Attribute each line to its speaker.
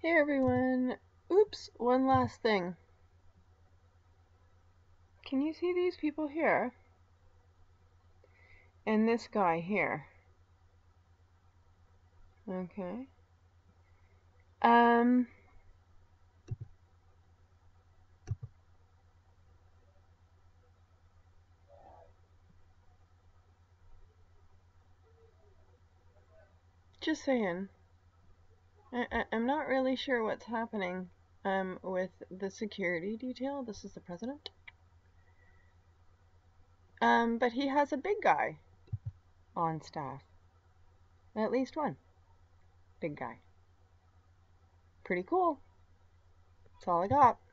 Speaker 1: Hey everyone. Oops, one last thing. Can you see these people here? And this guy here. Okay. Just saying. I'm not really sure what's happening with the security detail. This is the president. But he has a big guy on staff. At least one big guy. Pretty cool. That's all I got.